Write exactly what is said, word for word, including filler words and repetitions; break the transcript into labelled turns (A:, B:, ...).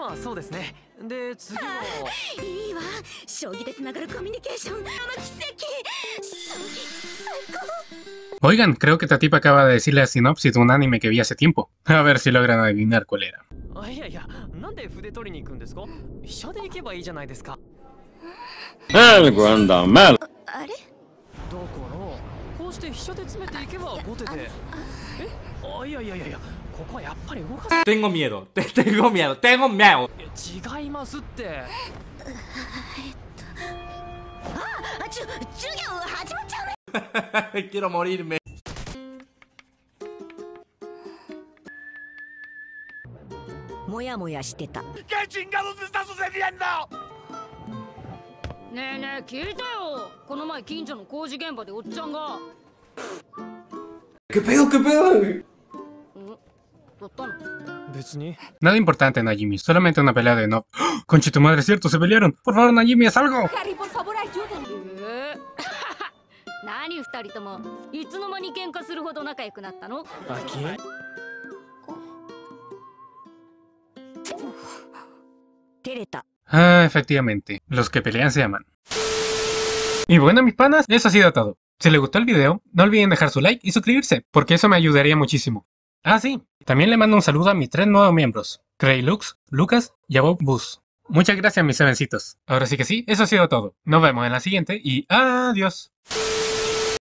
A: はそうですね。で、次は。
B: いいわ。将棋でつながるコミュニケーション。あの奇跡。将棋最高。
C: Oigan, creo que esta tipa acaba de decir la sinopsis de un anime que vi hace tiempo. A ver si logran adivinar cuál era.
A: あ、いやいや、なんで筆取りに行くんですか？飛車で行けばいいじゃないですか。
D: Algo anda mal.
B: あれ？
A: だからこうして飛車で詰めていけば後手で。え？あ、いやいやいやいや、ここはやっぱり動かす。
E: Tengo miedo, te- tengo miedo, tengo miedo.
A: 違いますって。
B: あ、ちゅ授業始まっちゃうね。
E: Quiero morirme.
B: もやもやしてた。
F: ¿Qué chingados está sucediendo?
G: ねえねえ聞いてよ。この前近所の工事現場でおっちゃんが。
E: ¿Qué pedo, qué pedo?
G: どったの？
A: 別に。
C: Nada importante, Najimi, solamente una pelea de no. ¡Oh! ¡Conche tu madre, es cierto! ¡Se pelearon! ¡Por favor, Najimi, haz algo!
G: ハリー、por favor, ayúdenme。えー何二人ともいつの間に喧嘩するほど仲良くなったの？
A: あき。
B: 照れた。
C: Ah, efectivamente, los que pelean se aman. Y bueno, mis panas, eso ha sido todo. Si les gustó el video, no olviden dejar su like y suscribirse, porque eso me ayudaría muchísimo. Ah, sí, también le mando un saludo a mis tres nuevos miembros, Creilux, Lucas y Abob Bus. Muchas gracias, mis sevencitos. Ahora sí que sí, eso ha sido todo. Nos vemos en la siguiente y adiós.